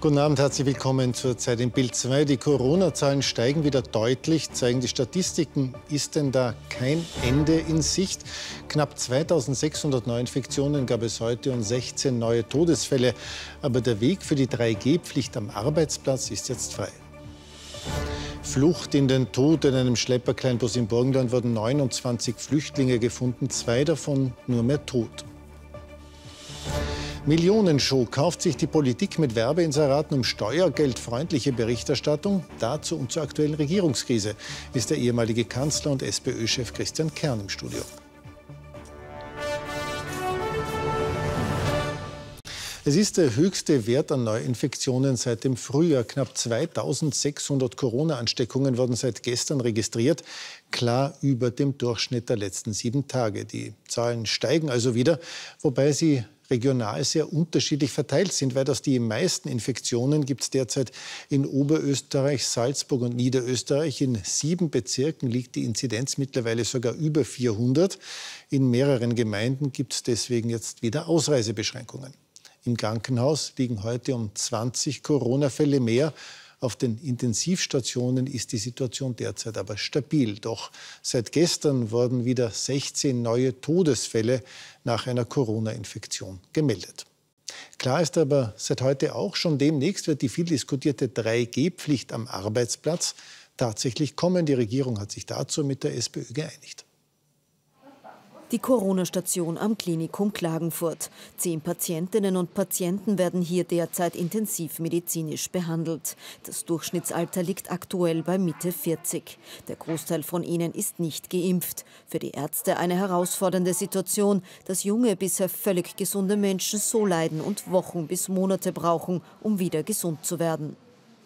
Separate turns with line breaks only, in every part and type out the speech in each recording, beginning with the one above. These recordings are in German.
Guten Abend, herzlich willkommen zur Zeit im Bild 2. Die Corona-Zahlen steigen wieder deutlich, zeigen die Statistiken. Ist denn da kein Ende in Sicht? Knapp 2600 Neuinfektionen gab es heute und 16 neue Todesfälle. Aber der Weg für die 3G-Pflicht am Arbeitsplatz ist jetzt frei. Flucht in den Tod. In einem Schlepperkleinbus im Burgenland wurden 29 Flüchtlinge gefunden, 2 davon nur mehr tot. Millionenshow. Kauft sich die Politik mit Werbeinseraten um steuergeldfreundliche Berichterstattung? Dazu und zur aktuellen Regierungskrise ist der ehemalige Kanzler und SPÖ-Chef Christian Kern im Studio. Es ist der höchste Wert an Neuinfektionen seit dem Frühjahr. Knapp 2600 Corona-Ansteckungen wurden seit gestern registriert, klar über dem Durchschnitt der letzten 7 Tage. Die Zahlen steigen also wieder, wobei sie regional sehr unterschiedlich verteilt sind. Weitaus die meisten Infektionen gibt es derzeit in Oberösterreich, Salzburg und Niederösterreich. In 7 Bezirken liegt die Inzidenz mittlerweile sogar über 400. In mehreren Gemeinden gibt es deswegen jetzt wieder Ausreisebeschränkungen. Im Krankenhaus liegen heute um 20 Corona-Fälle mehr. Auf den Intensivstationen ist die Situation derzeit aber stabil. Doch seit gestern wurden wieder 16 neue Todesfälle nach einer Corona-Infektion gemeldet. Klar ist aber seit heute auch, schon demnächst wird die viel diskutierte 3G-Pflicht am Arbeitsplatz tatsächlich kommen. Die Regierung hat sich dazu mit der SPÖ geeinigt.
Die Corona-Station am Klinikum Klagenfurt. 10 Patientinnen und Patienten werden hier derzeit intensivmedizinisch behandelt. Das Durchschnittsalter liegt aktuell bei Mitte 40. Der Großteil von ihnen ist nicht geimpft. Für die Ärzte eine herausfordernde Situation, dass junge, bisher völlig gesunde Menschen so leiden und Wochen bis Monate brauchen, um wieder gesund zu werden.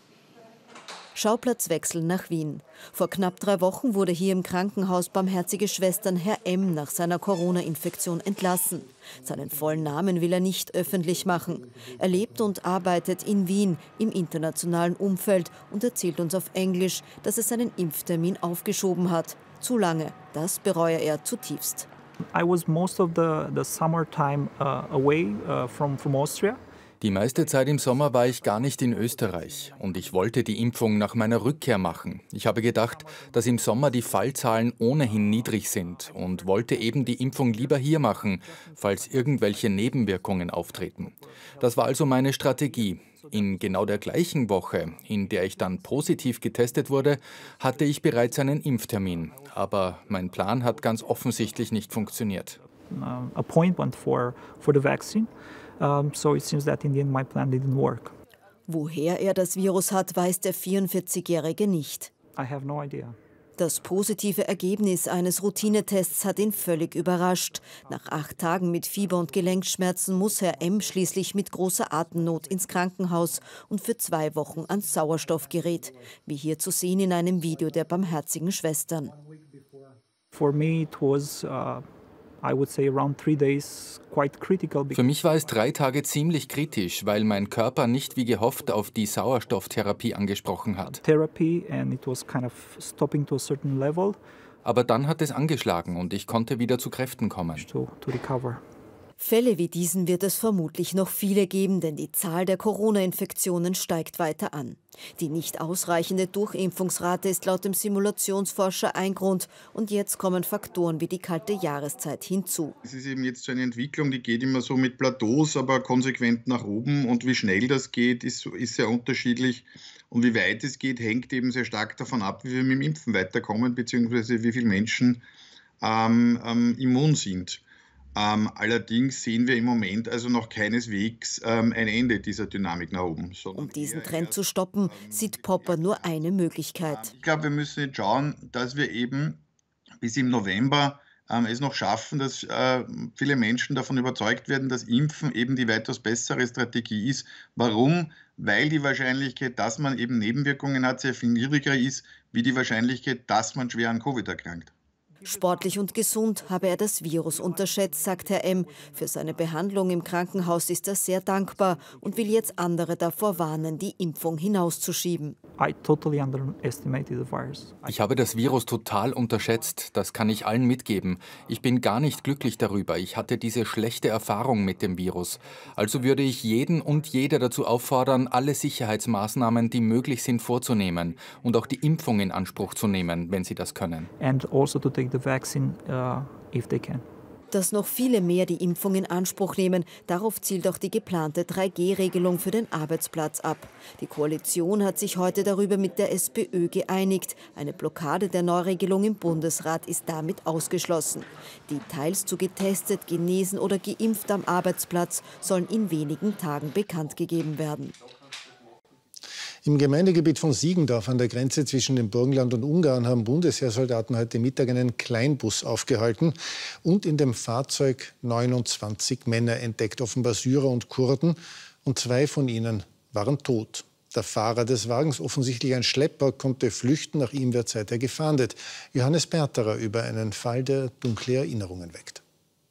Schauplatzwechsel nach Wien. Vor knapp 3 Wochen wurde hier im Krankenhaus Barmherzige Schwestern Herr M. nach seiner Corona-Infektion entlassen. Seinen vollen Namen will er nicht öffentlich machen. Er lebt und arbeitet in Wien im internationalen Umfeld und erzählt uns auf Englisch, dass er seinen Impftermin aufgeschoben hat. Zu lange. Das bereue er zutiefst.
I was most of the summertime away from Austria.
Die meiste Zeit im Sommer war ich gar nicht in Österreich und ich wollte die Impfung nach meiner Rückkehr machen. Ich habe gedacht, dass im Sommer die Fallzahlen ohnehin niedrig sind und wollte eben die Impfung lieber hier machen, falls irgendwelche Nebenwirkungen auftreten. Das war also meine Strategie. In genau der gleichen Woche, in der ich dann positiv getestet wurde, hatte ich bereits einen Impftermin. Aber mein Plan hat ganz offensichtlich nicht funktioniert.
Appointment for the vaccine. So it seems that in the end my plan didn't work.
Woher er das Virus hat, weiß der 44-Jährige nicht.
I have no idea.
Das positive Ergebnis eines Routinetests hat ihn völlig überrascht. Nach 8 Tagen mit Fieber und Gelenkschmerzen muss Herr M. schließlich mit großer Atemnot ins Krankenhaus und für 2 Wochen ans Sauerstoffgerät, wie hier zu sehen in einem Video der Barmherzigen Schwestern.
For me it was I would say around 3 days quite critical.
Für mich war es 3 Tage ziemlich kritisch, weil mein Körper nicht wie gehofft auf die Sauerstofftherapie angesprochen hat.
Therapy and it was kind of stopping to a certain level.
Aber dann hat es angeschlagen und ich konnte wieder zu Kräften kommen.
To recover.
Fälle wie diesen wird es vermutlich noch viele geben, denn die Zahl der Corona-Infektionen steigt weiter an. Die nicht ausreichende Durchimpfungsrate ist laut dem Simulationsforscher ein Grund. Und jetzt kommen Faktoren wie die kalte Jahreszeit hinzu.
Es ist eben jetzt so eine Entwicklung, die geht immer so mit Plateaus, aber konsequent nach oben. Und wie schnell das geht, ist sehr unterschiedlich. Und wie weit es geht, hängt eben sehr stark davon ab, wie wir mit dem Impfen weiterkommen, beziehungsweise wie viele Menschen immun sind. Allerdings sehen wir im Moment also noch keineswegs ein Ende dieser Dynamik nach oben.
Um diesen Trend zu stoppen, sieht Popper nur eine Möglichkeit.
Ich glaube, wir müssen jetzt schauen, dass wir eben bis im November es noch schaffen, dass viele Menschen davon überzeugt werden, dass Impfen eben die weitaus bessere Strategie ist. Warum? Weil die Wahrscheinlichkeit, dass man eben Nebenwirkungen hat, sehr viel niedriger ist, wie die Wahrscheinlichkeit, dass man schwer an Covid erkrankt.
Sportlich und gesund habe er das Virus unterschätzt, sagt Herr M. Für seine Behandlung im Krankenhaus ist er sehr dankbar und will jetzt andere davor warnen, die Impfung hinauszuschieben.
Ich habe das Virus total unterschätzt, das kann ich allen mitgeben. Ich bin gar nicht glücklich darüber. Ich hatte diese schlechte Erfahrung mit dem Virus. Also würde ich jeden und jede dazu auffordern, alle Sicherheitsmaßnahmen, die möglich sind, vorzunehmen und auch die Impfung in Anspruch zu nehmen, wenn sie das können.
And also to take the vaccine if they can.
Dass noch viele mehr die Impfung in Anspruch nehmen, darauf zielt auch die geplante 3G-Regelung für den Arbeitsplatz ab. Die Koalition hat sich heute darüber mit der SPÖ geeinigt. Eine Blockade der Neuregelung im Bundesrat ist damit ausgeschlossen. Details zu getestet, genesen oder geimpft am Arbeitsplatz sollen in wenigen Tagen bekannt gegeben werden.
Im Gemeindegebiet von Siegendorf an der Grenze zwischen dem Burgenland und Ungarn haben Bundesheersoldaten heute Mittag einen Kleinbus aufgehalten und in dem Fahrzeug 29 Männer entdeckt, offenbar Syrer und Kurden, und 2 von ihnen waren tot. Der Fahrer des Wagens, offensichtlich ein Schlepper, konnte flüchten, nach ihm wird seither gefahndet. Johannes Berterer über einen Fall, der dunkle Erinnerungen weckt.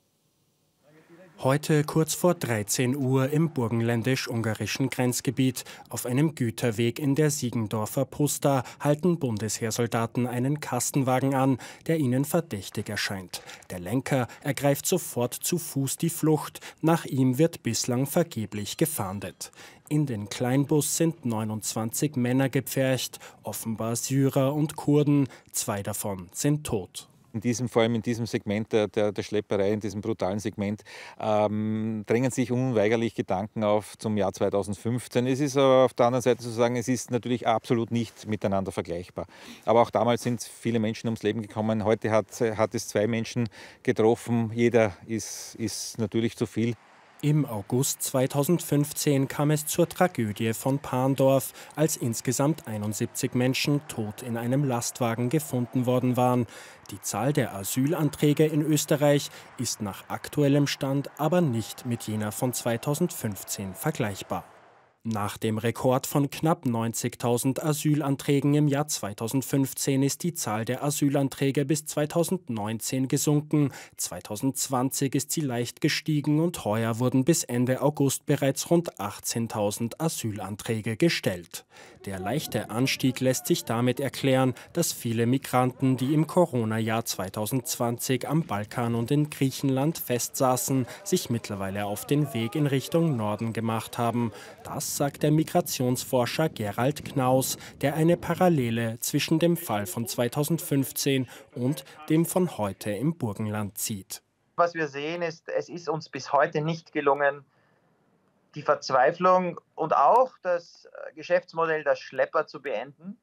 Heute kurz vor 13 Uhr im burgenländisch-ungarischen Grenzgebiet auf einem Güterweg in der Siegendorfer Pusta halten Bundesheersoldaten einen Kastenwagen an, der ihnen verdächtig erscheint. Der Lenker ergreift sofort zu Fuß die Flucht. Nach ihm wird bislang vergeblich gefahndet. In den Kleinbus sind 29 Männer gepfercht, offenbar Syrer und Kurden. 2 davon sind tot.
Vor allem in diesem Segment der Schlepperei, in diesem brutalen Segment, drängen sich unweigerlich Gedanken auf zum Jahr 2015. Es ist aber auf der anderen Seite zu sagen, es ist natürlich absolut nicht miteinander vergleichbar. Aber auch damals sind viele Menschen ums Leben gekommen. Heute hat es 2 Menschen getroffen. Jeder ist natürlich zu viel.
Im August 2015 kam es zur Tragödie von Parndorf, als insgesamt 71 Menschen tot in einem Lastwagen gefunden worden waren. Die Zahl der Asylanträge in Österreich ist nach aktuellem Stand aber nicht mit jener von 2015 vergleichbar. Nach dem Rekord von knapp 90.000 Asylanträgen im Jahr 2015 ist die Zahl der Asylanträge bis 2019 gesunken. 2020 ist sie leicht gestiegen und heuer wurden bis Ende August bereits rund 18.000 Asylanträge gestellt. Der leichte Anstieg lässt sich damit erklären, dass viele Migranten, die im Corona-Jahr 2020 am Balkan und in Griechenland festsaßen, sich mittlerweile auf den Weg in Richtung Norden gemacht haben. Das sagt der Migrationsforscher Gerald Knaus, der eine Parallele zwischen dem Fall von 2015 und dem von heute im Burgenland zieht.
Was wir sehen ist, es ist uns bis heute nicht gelungen, die Verzweiflung und auch das Geschäftsmodell der Schlepper zu beenden.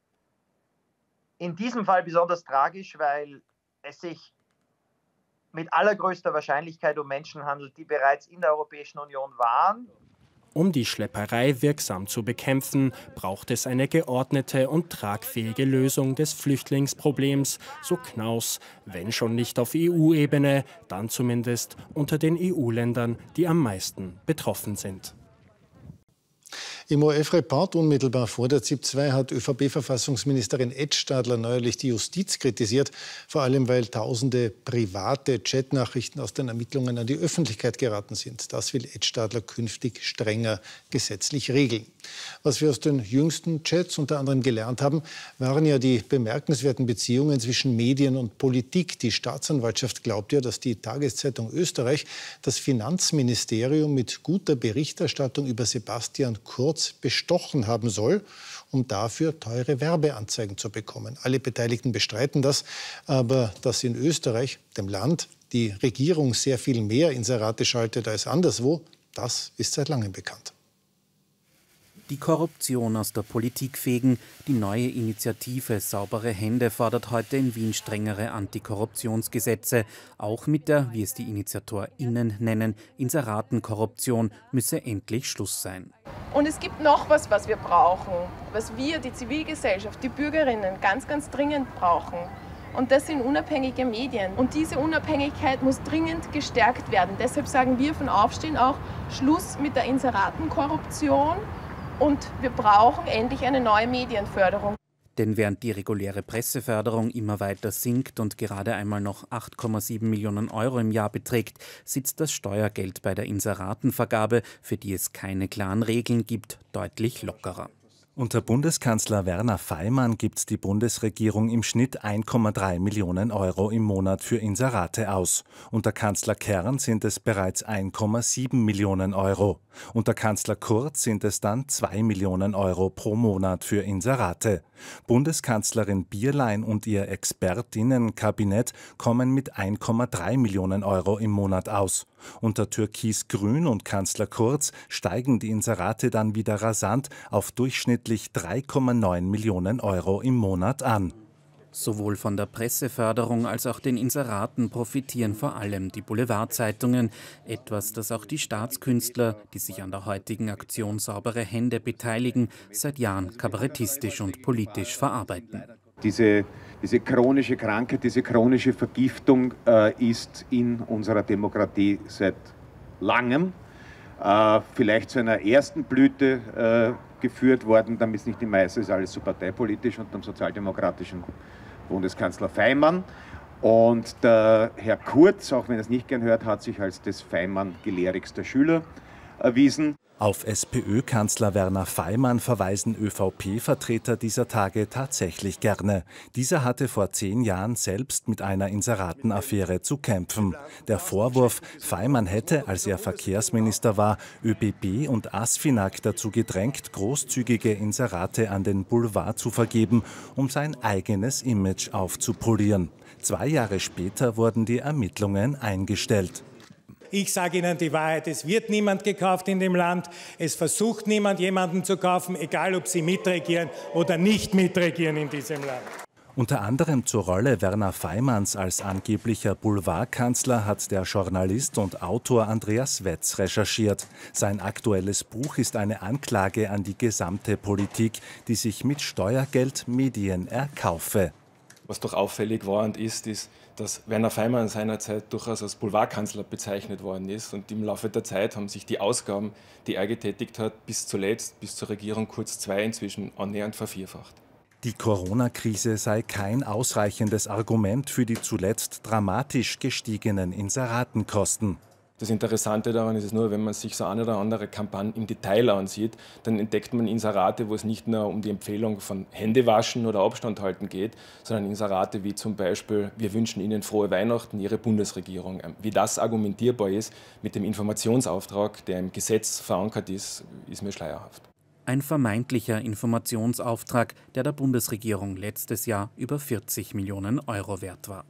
In diesem Fall besonders tragisch, weil es sich mit allergrößter Wahrscheinlichkeit um Menschen handelt, die bereits in der Europäischen Union waren.
Um die Schlepperei wirksam zu bekämpfen, braucht es eine geordnete und tragfähige Lösung des Flüchtlingsproblems, so Knaus, wenn schon nicht auf EU-Ebene, dann zumindest unter den EU-Ländern, die am meisten betroffen sind.
Im ORF-Report unmittelbar vor der ZIP 2 hat ÖVP-Verfassungsministerin Edstadler neuerlich die Justiz kritisiert, vor allem weil tausende private Chatnachrichten aus den Ermittlungen an die Öffentlichkeit geraten sind. Das will Edstadler künftig strenger gesetzlich regeln. Was wir aus den jüngsten Chats unter anderem gelernt haben, waren ja die bemerkenswerten Beziehungen zwischen Medien und Politik. Die Staatsanwaltschaft glaubt ja, dass die Tageszeitung Österreich das Finanzministerium mit guter Berichterstattung über Sebastian Kurz bestochen haben soll, um dafür teure Werbeanzeigen zu bekommen. Alle Beteiligten bestreiten das, aber dass in Österreich, dem Land, die Regierung sehr viel mehr Inserate schaltet als anderswo, das ist seit langem bekannt.
Die Korruption aus der Politik fegen. Die neue Initiative Saubere Hände fordert heute in Wien strengere Antikorruptionsgesetze. Auch mit der, wie es die InitiatorInnen nennen, Inseratenkorruption müsse endlich Schluss sein.
Und es gibt noch was wir brauchen, was wir, die Zivilgesellschaft, die Bürgerinnen ganz, ganz dringend brauchen. Und das sind unabhängige Medien. Und diese Unabhängigkeit muss dringend gestärkt werden. Deshalb sagen wir von Aufstehen auch Schluss mit der Inseratenkorruption. Und wir brauchen endlich eine neue Medienförderung.
Denn während die reguläre Presseförderung immer weiter sinkt und gerade einmal noch 8,7 Millionen Euro im Jahr beträgt, sitzt das Steuergeld bei der Inseratenvergabe, für die es keine klaren Regeln gibt, deutlich lockerer.
Unter Bundeskanzler Werner Faymann gibt die Bundesregierung im Schnitt 1,3 Millionen Euro im Monat für Inserate aus. Unter Kanzler Kern sind es bereits 1,7 Millionen Euro. Unter Kanzler Kurz sind es dann 2 Millionen Euro pro Monat für Inserate. Bundeskanzlerin Bierlein und ihr Expertinnenkabinett kommen mit 1,3 Millionen Euro im Monat aus. Unter Türkis-Grün und Kanzler Kurz steigen die Inserate dann wieder rasant auf durchschnittlich 3,9 Millionen Euro im Monat an.
Sowohl von der Presseförderung als auch den Inseraten profitieren vor allem die Boulevardzeitungen. Etwas, das auch die Staatskünstler, die sich an der heutigen Aktion Saubere Hände beteiligen, seit Jahren kabarettistisch und politisch verarbeiten.
Diese chronische Krankheit, diese chronische Vergiftung ist in unserer Demokratie seit langem, vielleicht zu einer ersten Blüte geführt worden, damit es nicht die meiste ist, alles so parteipolitisch unter dem sozialdemokratischen Bundeskanzler Faymann. Und der Herr Kurz, auch wenn er es nicht gern hört, hat sich als des Faymann gelehrigster Schüler erwiesen.
Auf SPÖ-Kanzler Werner Faymann verweisen ÖVP-Vertreter dieser Tage tatsächlich gerne. Dieser hatte vor 10 Jahren selbst mit einer Inseratenaffäre zu kämpfen. Der Vorwurf, Faymann hätte, als er Verkehrsminister war, ÖBB und ASFINAG dazu gedrängt, großzügige Inserate an den Boulevard zu vergeben, um sein eigenes Image aufzupolieren. 2 Jahre später wurden die Ermittlungen eingestellt.
Ich sage Ihnen die Wahrheit, es wird niemand gekauft in dem Land. Es versucht niemand, jemanden zu kaufen, egal ob sie mitregieren oder nicht mitregieren in diesem Land.
Unter anderem zur Rolle Werner Faymanns als angeblicher Boulevardkanzler hat der Journalist und Autor Andreas Wetz recherchiert. Sein aktuelles Buch ist eine Anklage an die gesamte Politik, die sich mit Steuergeld Medien erkaufe.
Was doch auffällig war und ist, dass Werner Faymann seinerzeit durchaus als Boulevardkanzler bezeichnet worden ist. Und im Laufe der Zeit haben sich die Ausgaben, die er getätigt hat, bis zuletzt, bis zur Regierung Kurz II inzwischen annähernd vervierfacht.
Die Corona-Krise sei kein ausreichendes Argument für die zuletzt dramatisch gestiegenen Inseratenkosten.
Das Interessante daran ist es nur, wenn man sich so eine oder andere Kampagne im Detail ansieht, dann entdeckt man Inserate, wo es nicht nur um die Empfehlung von Händewaschen oder Abstand halten geht, sondern Inserate wie zum Beispiel, wir wünschen Ihnen frohe Weihnachten, Ihre Bundesregierung. Wie das argumentierbar ist mit dem Informationsauftrag, der im Gesetz verankert ist, ist mir schleierhaft.
Ein vermeintlicher Informationsauftrag, der Bundesregierung letztes Jahr über 40 Millionen Euro wert war.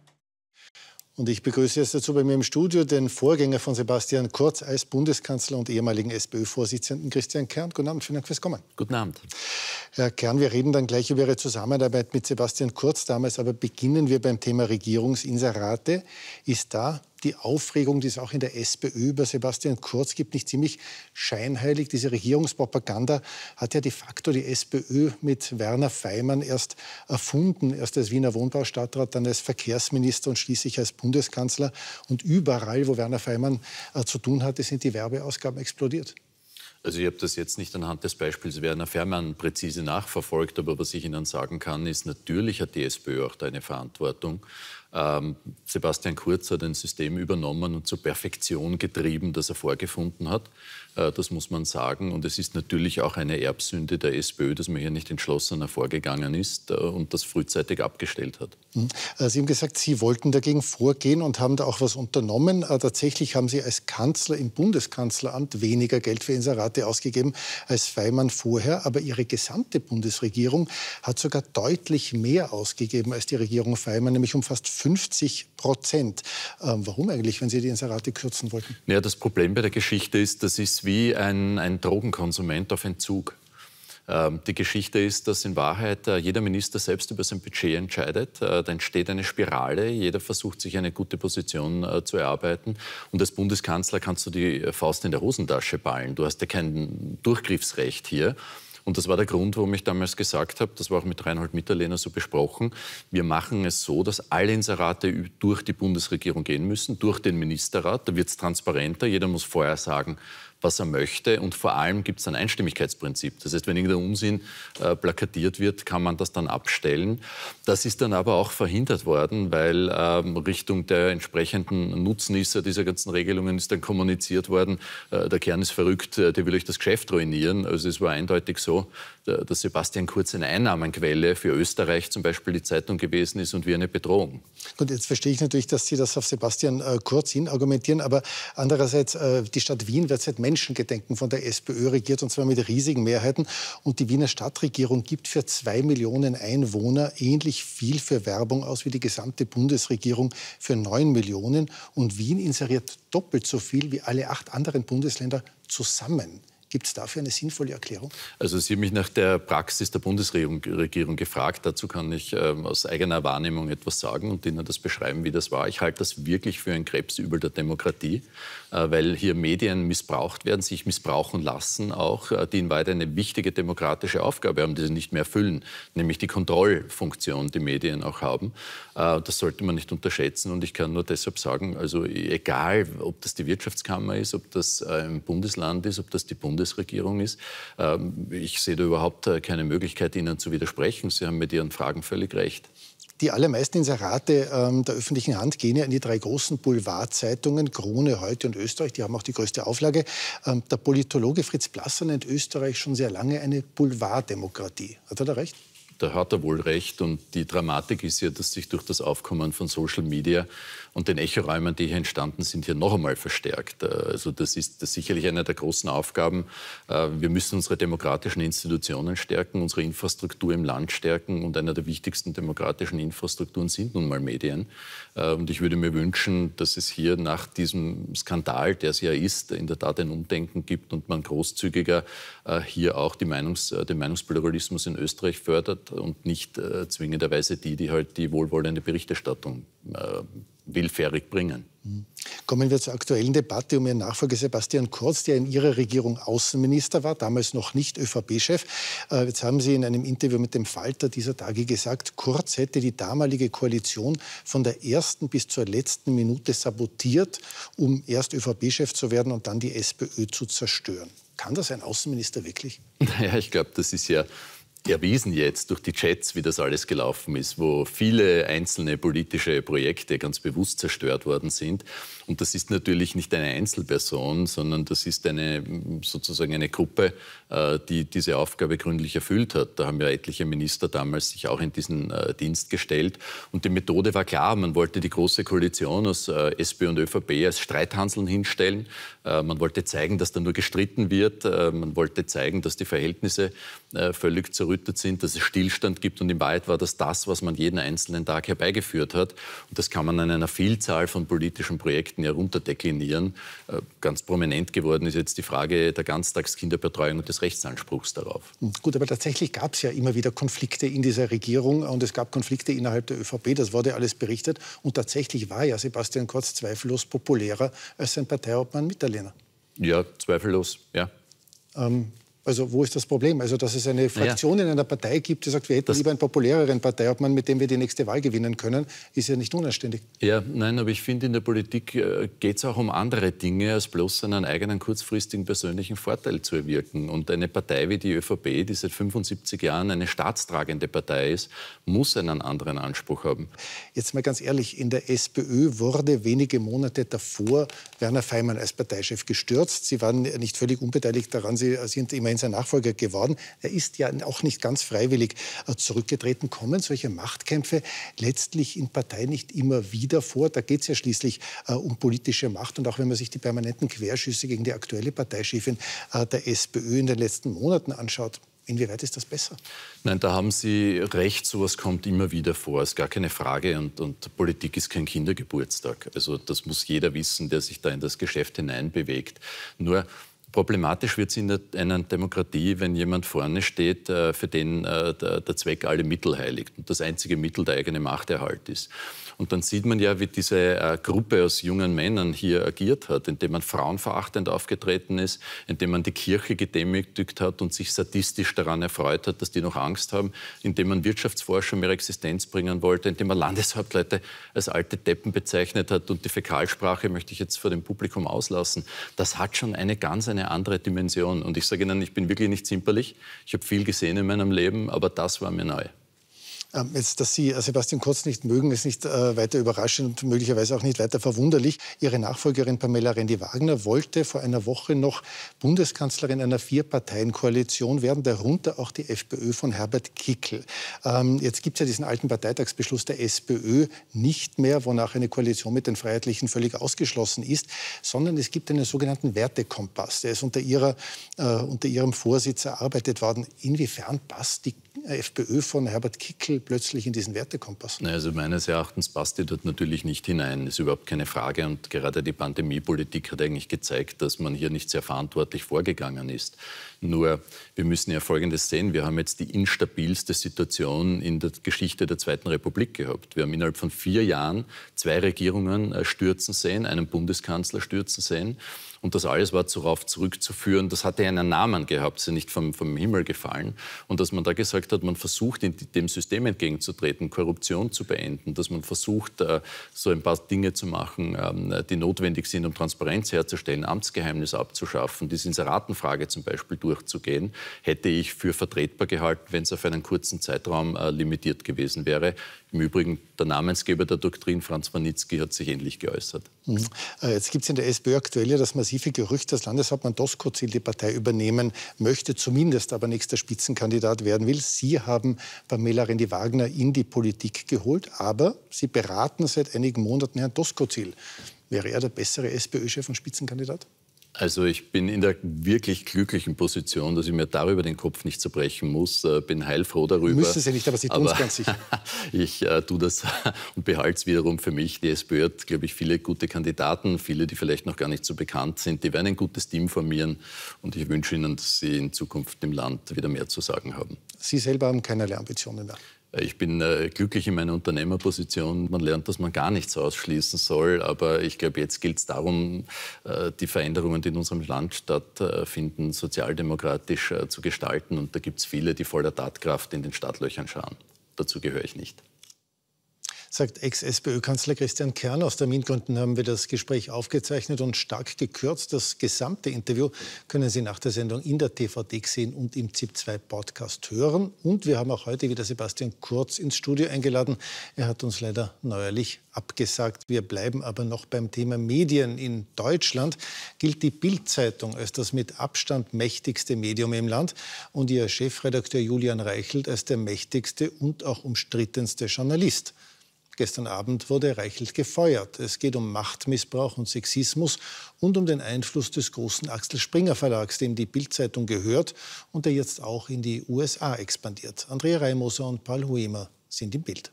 Und ich begrüße jetzt dazu bei mir im Studio den Vorgänger von Sebastian Kurz als Bundeskanzler und ehemaligen SPÖ-Vorsitzenden Christian Kern. Guten Abend, vielen Dank fürs Kommen.
Guten Abend.
Herr Kern, wir reden dann gleich über Ihre Zusammenarbeit mit Sebastian Kurz damals, aber beginnen wir beim Thema Regierungsinserate. Ist da die Aufregung, die es auch in der SPÖ über Sebastian Kurz gibt, nicht ziemlich scheinheilig? Diese Regierungspropaganda hat ja de facto die SPÖ mit Werner Faymann erst erfunden. Erst als Wiener Wohnbaustadtrat, dann als Verkehrsminister und schließlich als Bundeskanzler. Und überall, wo Werner Faymann zu tun hatte, sind die Werbeausgaben explodiert.
Also ich habe das jetzt nicht anhand des Beispiels Werner Faymann präzise nachverfolgt, aber was ich Ihnen sagen kann, ist, natürlich hat die SPÖ auch da eine Verantwortung. Sebastian Kurz hat ein System übernommen und zur Perfektion getrieben, das er vorgefunden hat. Das muss man sagen. Und es ist natürlich auch eine Erbsünde der SPÖ, dass man hier nicht entschlossener vorgegangen ist und das frühzeitig abgestellt hat.
Sie haben gesagt, Sie wollten dagegen vorgehen und haben da auch was unternommen. Tatsächlich haben Sie als Kanzler im Bundeskanzleramt weniger Geld für Inserate ausgegeben als Faymann vorher. Aber Ihre gesamte Bundesregierung hat sogar deutlich mehr ausgegeben als die Regierung Faymann, nämlich um fast 50%. Warum eigentlich, wenn Sie die Inserate kürzen wollten?
Ja, das Problem bei der Geschichte ist, das ist wie ein Drogenkonsument auf Entzug. Die Geschichte ist, dass in Wahrheit jeder Minister selbst über sein Budget entscheidet. Da entsteht eine Spirale. Jeder versucht, sich eine gute Position zu erarbeiten. Und als Bundeskanzler kannst du die Faust in der Hosentasche ballen. Du hast ja kein Durchgriffsrecht hier. Und das war der Grund, warum ich damals gesagt habe, das war auch mit Reinhold Mitterlehner so besprochen, wir machen es so, dass alle Inserate durch die Bundesregierung gehen müssen, durch den Ministerrat. Da wird es transparenter. Jeder muss vorher sagen, was er möchte. Und vor allem gibt es ein Einstimmigkeitsprinzip. Das heißt, wenn irgendein Unsinn plakatiert wird, kann man das dann abstellen. Das ist dann aber auch verhindert worden, weil Richtung der entsprechenden Nutznießer dieser ganzen Regelungen ist dann kommuniziert worden, der Kern ist verrückt, der will euch das Geschäft ruinieren. Also es war eindeutig so, dass Sebastian Kurz eine Einnahmenquelle für Österreich zum Beispiel die Zeitung gewesen ist und wie eine Bedrohung.
Gut, jetzt verstehe ich natürlich, dass Sie das auf Sebastian Kurz hin argumentieren, aber andererseits, die Stadt Wien wird seit Menschengedenken von der SPÖ regiert, und zwar mit riesigen Mehrheiten. Und die Wiener Stadtregierung gibt für 2 Millionen Einwohner ähnlich viel für Werbung aus wie die gesamte Bundesregierung für 9 Millionen. Und Wien inseriert doppelt so viel wie alle 8 anderen Bundesländer zusammen. Gibt es dafür eine sinnvolle Erklärung? Also Sie haben mich nach der Praxis der Bundesregierung gefragt. Dazu kann ich aus eigener Wahrnehmung etwas sagen und Ihnen das beschreiben, wie das war. Ich halte das wirklich für ein Krebsübel der Demokratie, weil hier Medien missbraucht werden, sich missbrauchen lassen, auch die in Wahrheit eine wichtige demokratische Aufgabe haben, die sie nicht mehr erfüllen, nämlich die Kontrollfunktion, die Medien auch haben. Das sollte man nicht unterschätzen und ich kann nur deshalb sagen, also egal, ob das die Wirtschaftskammer ist, ob das ein Bundesland ist, ob das die Bundesregierung ist, ich sehe da überhaupt keine Möglichkeit, Ihnen zu widersprechen. Sie haben mit Ihren Fragen völlig recht. Die allermeisten Inserate der öffentlichen Hand gehen ja in die 3 großen Boulevardzeitungen, Krone, Heute und Österreich. Die haben auch die größte Auflage. Der Politologe Fritz Plasser nennt Österreich schon sehr lange eine Boulevarddemokratie. Hat er da recht? Da hat er wohl recht. Und die Dramatik ist ja, dass sich durch das Aufkommen von Social Media und den Echoräumen, die hier entstanden sind, hier noch einmal verstärkt. Also das ist sicherlich eine der großen Aufgaben. Wir müssen unsere demokratischen Institutionen stärken, unsere Infrastruktur im Land stärken. Und eine der wichtigsten demokratischen Infrastrukturen sind nun mal Medien. Und ich würde mir wünschen, dass es hier nach diesem Skandal, der es ja ist, in der Tat ein Umdenken gibt und man großzügiger hier auch den Meinungspluralismus in Österreich fördert und nicht zwingenderweise die halt die wohlwollende Berichterstattung willfährig bringen. Kommen wir zur aktuellen Debatte um Ihren Nachfolger Sebastian Kurz, der in Ihrer Regierung Außenminister war, damals noch nicht ÖVP-Chef. Jetzt haben Sie in einem Interview mit dem Falter dieser Tage gesagt, Kurz hätte die damalige Koalition von der ersten bis zur letzten Minute sabotiert, um erst ÖVP-Chef zu werden und dann die SPÖ zu zerstören. Kann das ein Außenminister wirklich? Naja, ich glaube, das ist ja erwiesen jetzt durch die Chats, wie das alles gelaufen ist, wo viele einzelne politische Projekte ganz bewusst zerstört worden sind. Und das ist natürlich nicht eine Einzelperson, sondern das ist sozusagen eine Gruppe, die diese Aufgabe gründlich erfüllt hat. Da haben ja etliche Minister damals sich auch in diesen Dienst gestellt. Und die Methode war klar, man wollte die Große Koalition aus SPÖ und ÖVP als Streithanseln hinstellen. Man wollte zeigen, dass da nur gestritten wird. Man wollte zeigen, dass die Verhältnisse völlig zerrüttet sind, dass es Stillstand gibt. Und in Wahrheit war das, was man jeden einzelnen Tag herbeigeführt hat. Und das kann man an einer Vielzahl von politischen Projekten herunterdeklinieren. Ganz prominent geworden ist jetzt die Frage der Ganztagskinderbetreuung und des Rechtsanspruchs darauf. Gut, aber tatsächlich gab es ja immer wieder Konflikte in dieser Regierung und es gab Konflikte innerhalb der ÖVP, das wurde alles berichtet. Und tatsächlich war ja Sebastian Kurz zweifellos populärer als sein Parteiobmann Mitterlehner. Ja, zweifellos, ja. Also wo ist das Problem? Also dass es eine Fraktion in einer Partei gibt, die sagt, wir hätten lieber einen populäreren Parteiobmann, mit dem wir die nächste Wahl gewinnen können, ist ja nicht unanständig. Ja, nein, aber ich finde, in der Politik geht es auch um andere Dinge, als bloß einen eigenen kurzfristigen persönlichen Vorteil zu erwirken. Und eine Partei wie die ÖVP, die seit 75 Jahren eine staatstragende Partei ist, muss einen anderen Anspruch haben. Jetzt mal ganz ehrlich, in der SPÖ wurde wenige Monate davor Werner Faymann als Parteichef gestürzt. Sie waren nicht völlig unbeteiligt daran, Sie sind immerhin sein Nachfolger geworden. Er ist ja auch nicht ganz freiwillig zurückgetreten. Kommen solche Machtkämpfe letztlich in Parteien nicht immer wieder vor? Da geht es ja schließlich um politische Macht. Und auch wenn man sich die permanenten Querschüsse gegen die aktuelle Parteichefin der SPÖ in den letzten Monaten anschaut, inwieweit ist das besser? Nein, da haben Sie recht, sowas kommt immer wieder vor, ist gar keine Frage. Und Politik ist kein Kindergeburtstag. Also das muss jeder wissen, der sich da in das Geschäft hineinbewegt. Nur problematisch wird es in einer Demokratie, wenn jemand vorne steht, für den der Zweck alle Mittel heiligt und das einzige Mittel der eigene Machterhalt ist. Und dann sieht man ja, wie diese Gruppe aus jungen Männern hier agiert hat, indem man frauenverachtend aufgetreten ist, indem man die Kirche gedemütigt hat und sich sadistisch daran erfreut hat, dass die noch Angst haben, indem man Wirtschaftsforscher um ihre Existenz bringen wollte, indem man Landeshauptleute als alte Deppen bezeichnet hat und die Fäkalsprache möchte ich jetzt vor dem Publikum auslassen. Das hat schon eine
eine andere Dimension. Und ich sage Ihnen, ich bin wirklich nicht zimperlich. Ich habe viel gesehen in meinem Leben, aber das war mir neu.
Jetzt, dass Sie Sebastian Kurz nicht mögen, ist nicht weiter überraschend und möglicherweise auch nicht weiter verwunderlich. Ihre Nachfolgerin Pamela Rendi-Wagner wollte vor einer Woche noch Bundeskanzlerin einer 4-Parteien-Koalition werden, darunter auch die FPÖ von Herbert Kickl. Jetzt gibt es ja diesen alten Parteitagsbeschluss der SPÖ nicht mehr, wonach eine Koalition mit den Freiheitlichen völlig ausgeschlossen ist, sondern es gibt einen sogenannten Wertekompass. Der ist unter Ihrem Vorsitz erarbeitet worden. Inwiefern passt die FPÖ von Herbert Kickl plötzlich in diesen Wertekompass?
Also meines Erachtens passt die dort natürlich nicht hinein, ist überhaupt keine Frage. Und gerade die Pandemiepolitik hat eigentlich gezeigt, dass man hier nicht sehr verantwortlich vorgegangen ist. Nur, wir müssen ja Folgendes sehen, wir haben jetzt die instabilste Situation in der Geschichte der Zweiten Republik gehabt. Wir haben innerhalb von 4 Jahren 2 Regierungen stürzen sehen, einen Bundeskanzler stürzen sehen. Und das alles war darauf zurückzuführen, das hatte einen Namen gehabt, ist ja nicht vom Himmel gefallen. Und dass man da gesagt hat, man versucht, dem System entgegenzutreten, Korruption zu beenden, dass man versucht, so ein paar Dinge zu machen, die notwendig sind, um Transparenz herzustellen, Amtsgeheimnis abzuschaffen, diese Inseratenfrage zum Beispiel durchzugehen, hätte ich für vertretbar gehalten, wenn es auf einen kurzen Zeitraum limitiert gewesen wäre. Im Übrigen, der Namensgeber der Doktrin, Franz Wanitzki, hat sich ähnlich geäußert.
Jetzt gibt es in der SPÖ aktuell ja das massive Gerücht, dass Landeshauptmann Doskozil die Partei übernehmen möchte, zumindest aber nächster Spitzenkandidat werden will. Sie haben Pamela Rendi-Wagner in die Politik geholt, aber Sie beraten seit einigen Monaten Herrn Doskozil. Wäre er der bessere SPÖ-Chef und Spitzenkandidat?
Also ich bin in der wirklich glücklichen Position, dass ich mir darüber den Kopf nicht zerbrechen muss. Bin heilfroh darüber.
Müssen Sie nicht, aber Sie tun es ganz sicher.
Ich tue das und behalte es wiederum für mich. Die SPÖ hat, glaube ich, viele gute Kandidaten, viele, die vielleicht noch gar nicht so bekannt sind. Die werden ein gutes Team formieren und ich wünsche Ihnen, dass Sie in Zukunft im Land wieder mehr zu sagen haben.
Sie selber haben keinerlei Ambitionen mehr?
Ich bin glücklich in meiner Unternehmerposition. Man lernt, dass man gar nichts ausschließen soll. Aber ich glaube, jetzt gilt es darum, die Veränderungen, die in unserem Land stattfinden, sozialdemokratisch zu gestalten. Und da gibt es viele, die voller Tatkraft in den Startlöchern schauen. Dazu gehöre ich nicht.
Sagt Ex-SPÖ-Kanzler Christian Kern. Aus Termingründen haben wir das Gespräch aufgezeichnet und stark gekürzt. Das gesamte Interview können Sie nach der Sendung in der TVD sehen und im ZIP2-Podcast hören. Und wir haben auch heute wieder Sebastian Kurz ins Studio eingeladen. Er hat uns leider neuerlich abgesagt. Wir bleiben aber noch beim Thema Medien. In Deutschland gilt die Bild-Zeitung als das mit Abstand mächtigste Medium im Land und ihr Chefredakteur Julian Reichelt als der mächtigste und auch umstrittenste Journalist. Gestern Abend wurde Reichelt gefeuert. Es geht um Machtmissbrauch und Sexismus und um den Einfluss des großen Axel Springer Verlags, dem die Bild-Zeitung gehört und der jetzt auch in die USA expandiert. Andrea Reimoser und Paul Huemer sind im Bild.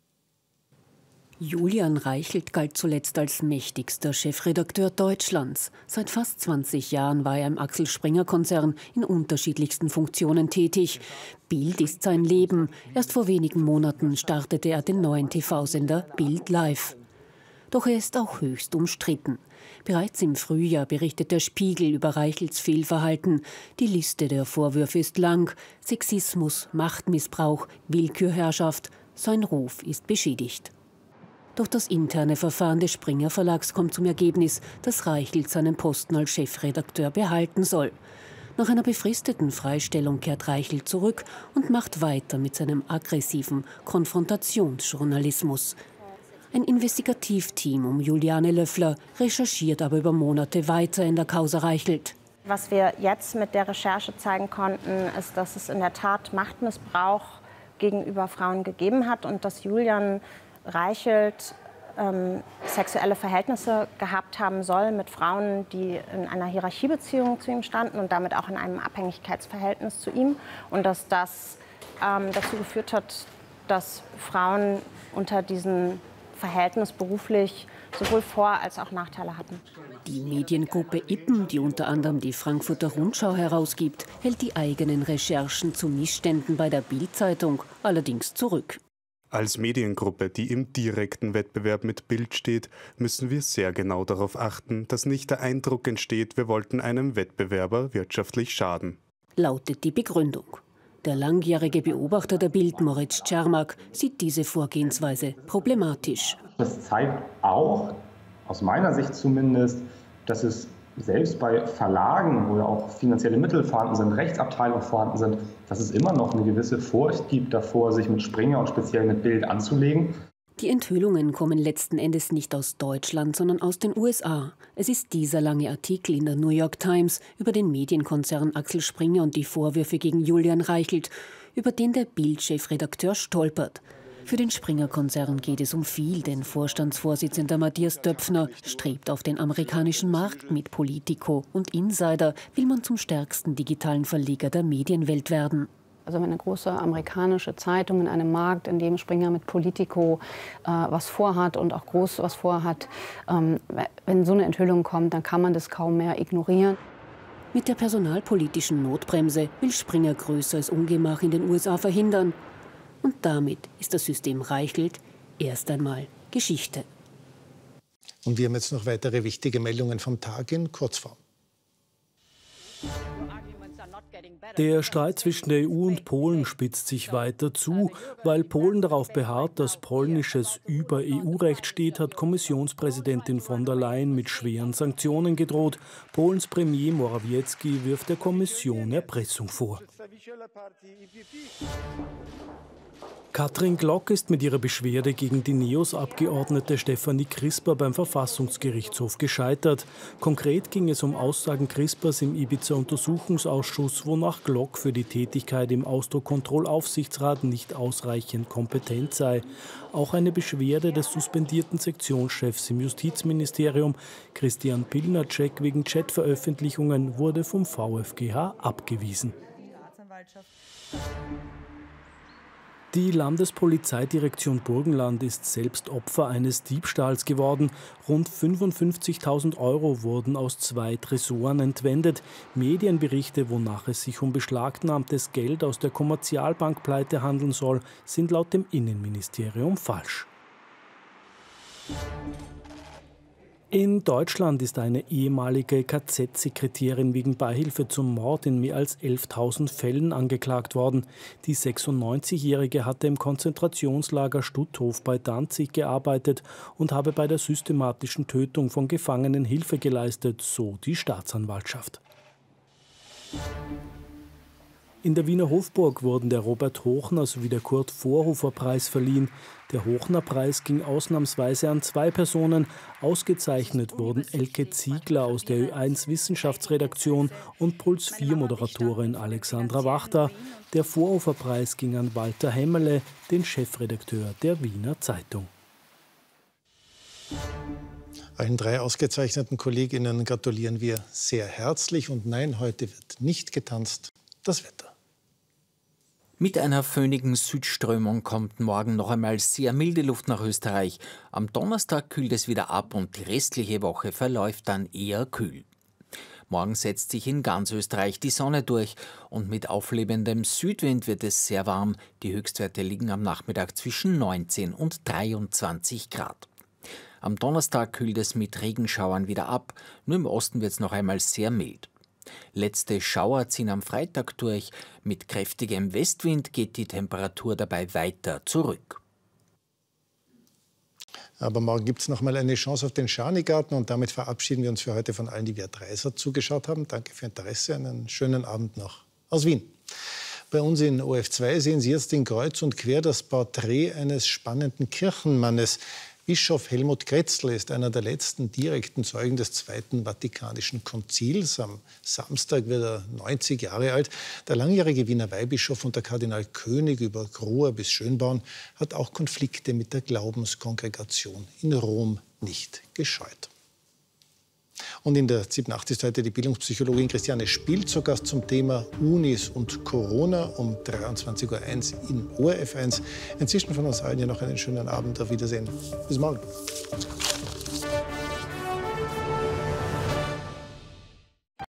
Julian Reichelt galt zuletzt als mächtigster Chefredakteur Deutschlands. Seit fast 20 Jahren war er im Axel Springer-Konzern in unterschiedlichsten Funktionen tätig. Bild ist sein Leben. Erst vor wenigen Monaten startete er den neuen TV-Sender Bild Live. Doch er ist auch höchst umstritten. Bereits im Frühjahr berichtet der Spiegel über Reichelts Fehlverhalten. Die Liste der Vorwürfe ist lang. Sexismus, Machtmissbrauch, Willkürherrschaft. Sein Ruf ist beschädigt. Doch das interne Verfahren des Springer Verlags kommt zum Ergebnis, dass Reichelt seinen Posten als Chefredakteur behalten soll. Nach einer befristeten Freistellung kehrt Reichelt zurück und macht weiter mit seinem aggressiven Konfrontationsjournalismus. Ein Investigativteam um Juliane Löffler recherchiert aber über Monate weiter in der Causa Reichelt.
Was wir jetzt mit der Recherche zeigen konnten, ist, dass es in der Tat Machtmissbrauch gegenüber Frauen gegeben hat und dass Julian Reichelt sexuelle Verhältnisse gehabt haben soll mit Frauen, die in einer Hierarchiebeziehung zu ihm standen und damit auch in einem Abhängigkeitsverhältnis zu ihm. Und dass das dazu geführt hat, dass Frauen unter diesem Verhältnis beruflich sowohl Vor- als auch Nachteile hatten.
Die Mediengruppe Ippen, die unter anderem die Frankfurter Rundschau herausgibt, hält die eigenen Recherchen zu Missständen bei der Bild-Zeitung allerdings zurück.
Als Mediengruppe, die im direkten Wettbewerb mit Bild steht, müssen wir sehr genau darauf achten, dass nicht der Eindruck entsteht, wir wollten einem Wettbewerber wirtschaftlich schaden.
Lautet die Begründung. Der langjährige Beobachter der Bild, Moritz Czermak, sieht diese Vorgehensweise problematisch.
Das zeigt auch, aus meiner Sicht zumindest, dass es selbst bei Verlagen, wo ja auch finanzielle Mittel vorhanden sind, Rechtsabteilungen vorhanden sind, dass es immer noch eine gewisse Furcht gibt davor, sich mit Springer und speziell mit Bild anzulegen.
Die Enthüllungen kommen letzten Endes nicht aus Deutschland, sondern aus den USA. Es ist dieser lange Artikel in der New York Times über den Medienkonzern Axel Springer und die Vorwürfe gegen Julian Reichelt, über den der Bild-Chefredakteur stolpert. Für den Springer-Konzern geht es um viel, denn Vorstandsvorsitzender Matthias Döpfner strebt auf den amerikanischen Markt. Mit Politico und Insider will man zum stärksten digitalen Verleger der Medienwelt werden.
Also wenn eine große amerikanische Zeitung in einem Markt, in dem Springer mit Politico was vorhat und auch groß was vorhat, wenn so eine Enthüllung kommt, dann kann man das kaum mehr ignorieren.
Mit der personalpolitischen Notbremse will Springer größeres Ungemach in den USA verhindern. Und damit ist das System Reichelt erst einmal Geschichte.
Und wir haben jetzt noch weitere wichtige Meldungen vom Tag in Kurzform.
Der Streit zwischen der EU und Polen spitzt sich weiter zu. Weil Polen darauf beharrt, dass polnisches über EU-Recht steht, hat Kommissionspräsidentin von der Leyen mit schweren Sanktionen gedroht. Polens Premier Morawiecki wirft der Kommission Erpressung vor. Katrin Glock ist mit ihrer Beschwerde gegen die NEOS-Abgeordnete Stefanie Crisper beim Verfassungsgerichtshof gescheitert. Konkret ging es um Aussagen Crispers im Ibiza-Untersuchungsausschuss, wonach Glock für die Tätigkeit im Ausdruckkontrollaufsichtsrat nicht ausreichend kompetent sei. Auch eine Beschwerde des suspendierten Sektionschefs im Justizministerium, Christian Pilnacek, wegen Chatveröffentlichungen wurde vom VfGH abgewiesen. Die Landespolizeidirektion Burgenland ist selbst Opfer eines Diebstahls geworden. Rund 55.000 € wurden aus 2 Tresoren entwendet. Medienberichte, wonach es sich um beschlagnahmtes Geld aus der Kommerzialbankpleite handeln soll, sind laut dem Innenministerium falsch. In Deutschland ist eine ehemalige KZ-Sekretärin wegen Beihilfe zum Mord in mehr als 11.000 Fällen angeklagt worden. Die 96-Jährige hatte im Konzentrationslager Stutthof bei Danzig gearbeitet und habe bei der systematischen Tötung von Gefangenen Hilfe geleistet, so die Staatsanwaltschaft. In der Wiener Hofburg wurden der Robert-Hochner sowie der Kurt-Vorhofer-Preis verliehen. Der Hochner-Preis ging ausnahmsweise an 2 Personen. Ausgezeichnet wurden Elke Ziegler aus der Ö1 Wissenschaftsredaktion und Puls 4-Moderatorin Alexandra Wachter. Der Vorhofer-Preis ging an Walter Hemmerle, den Chefredakteur der Wiener Zeitung.
Allen 3 ausgezeichneten KollegInnen gratulieren wir sehr herzlich. Und nein, heute wird nicht getanzt. Das Wetter.
Mit einer föhnigen Südströmung kommt morgen noch einmal sehr milde Luft nach Österreich. Am Donnerstag kühlt es wieder ab und die restliche Woche verläuft dann eher kühl. Morgen setzt sich in ganz Österreich die Sonne durch und mit auflebendem Südwind wird es sehr warm. Die Höchstwerte liegen am Nachmittag zwischen 19 und 23 Grad. Am Donnerstag kühlt es mit Regenschauern wieder ab, nur im Osten wird es noch einmal sehr mild. Letzte Schauer ziehen am Freitag durch. Mit kräftigem Westwind geht die Temperatur dabei weiter zurück.
Aber morgen gibt es noch mal eine Chance auf den Scharnigarten und damit verabschieden wir uns für heute von allen, die via Dreisat zugeschaut haben. Danke für Ihr Interesse, einen schönen Abend noch aus Wien. Bei uns in OF2 sehen Sie jetzt in Kreuz und Quer das Porträt eines spannenden Kirchenmannes. Bischof Helmut Kretzl ist einer der letzten direkten Zeugen des Zweiten Vatikanischen Konzils. Am Samstag wird er 90 Jahre alt. Der langjährige Wiener Weihbischof unter Kardinal König über Grohr bis Schönborn hat auch Konflikte mit der Glaubenskongregation in Rom nicht gescheut. Und in der ZIP Nacht ist heute die Bildungspsychologin Christiane Spiel zu Gast zum Thema Unis und Corona um 23:01 Uhr in ORF1. Inzwischen von uns allen hier noch einen schönen Abend. Auf Wiedersehen. Bis morgen.